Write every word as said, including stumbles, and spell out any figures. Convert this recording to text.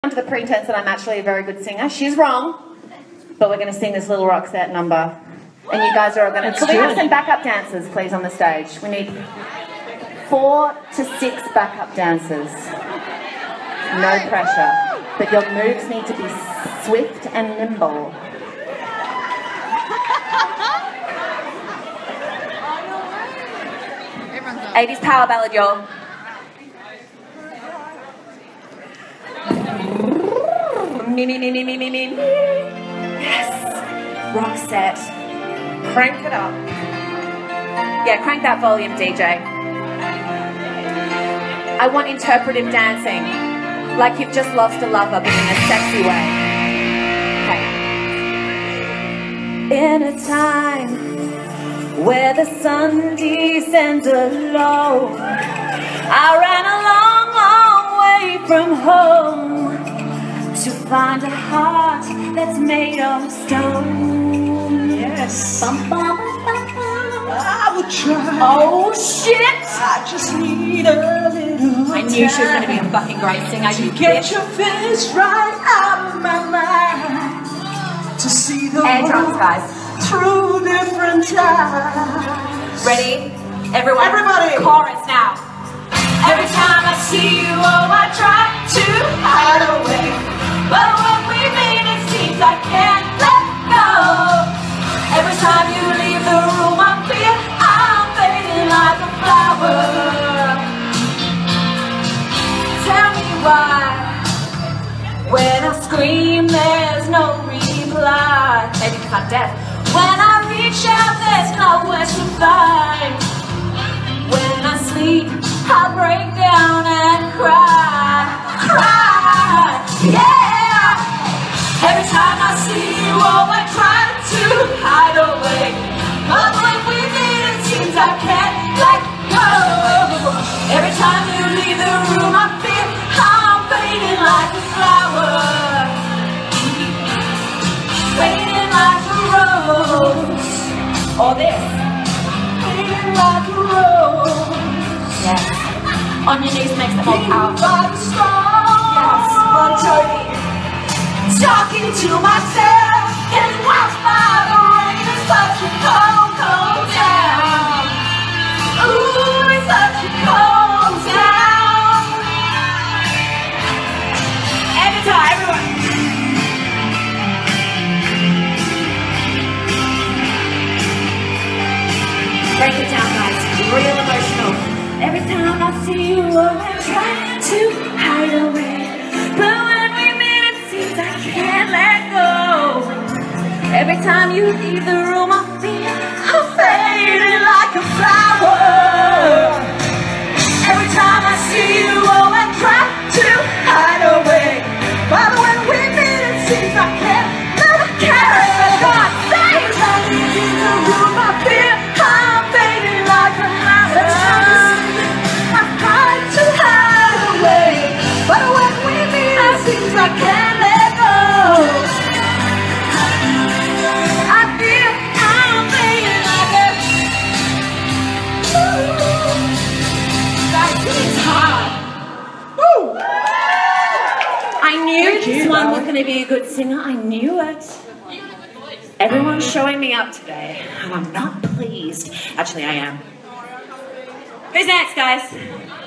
To the pretense that I'm actually a very good singer. She's wrong, but we're going to sing this Little Roxette number, and you guys are all going to. Can we have some backup dancers, please, on the stage? We need four to six backup dancers. No pressure, but your moves need to be swift and nimble. eighties power ballad, y'all. Me, me, me, me, me, me, me. Yes. Roxette. Crank it up. Yeah, crank that volume, D J. I want interpretive dancing. Like you've just lost a lover, but in a sexy way. Okay. In a time where the sun descends alone, I ran a long, long way from home to find a heart that's made of stone. Yes. Bum, bum, bum, bum. I will try. Oh shit! I just need a little I knew she was going to be a fucking great singer. to You get bitch. your face right out of my mind. To see the Air drums, world guys. through different eyes. Ready? Everyone. Everybody. Chorus now. Every time I see you, oh, I try to hide away. But when we meet, it seems I can't let go. Every time you leave the room, I feel I'm fading like a flower. Tell me why. When I scream, there's no reply. Maybe because I'm deaf. When I reach out, there's nowhere to find. When I sleep, I break down and cry, cry, yeah. Every time I see you, oh, I try to hide away. But when we meet, it seems I can't let go. Every time you leave the room, I feel I'm fading like a flower, fading like a rose. Or this, fading like a rose. Yes. On your knees makes it more powerful. Yes. One Jody. Talking to myself, getting washed by the rain. It's such a cold, cold town. Ooh, it's such a cold town. Every time, everyone. Break it down, guys. Real emotional. Every time I see you, oh, I try to hide away. But when we meet, it seems I can't let go. Every time you leave the room, I feel I'm fading like a flower. Every time I see you, oh, I try to hide away. But when we meet, it seems I can't let go. For God's sake! Every time you leave the room, I feel I'm fading like a flower. But when we meet, it seems I can't let go. I feel I'm fading like a. Guys, it's hard. Woo! I knew Thank this you, one Bella. was going to be a good singer. I knew it. Everyone's showing me up today, and I'm not pleased. Actually, I am. Who's next, guys?